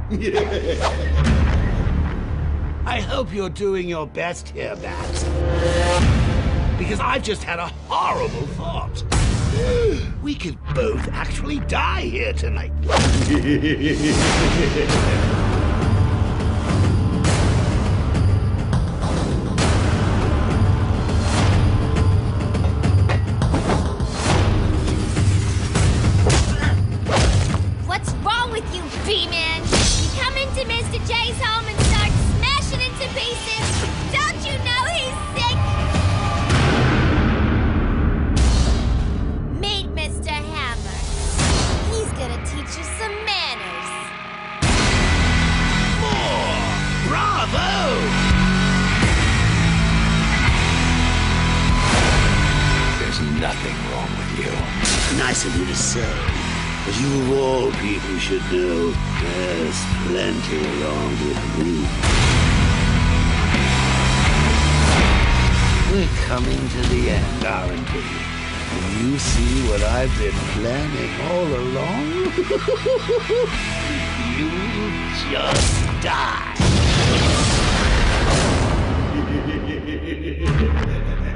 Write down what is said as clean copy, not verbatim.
I hope you're doing your best here, Babs. Because I've just had a horrible thought. We could both actually die here tonight. What's wrong with you, B-Man? You come into Mr. J's home and start smashing into pieces. Don't you know he's sick? Meet Mr. Hammer. He's gonna teach you some manners. More! Bravo! There's nothing wrong with you. Nice of you to say. But you of all people should know there's plenty wrong with me. We're coming to the end, aren't we? And you see what I've been planning all along? You'll just die.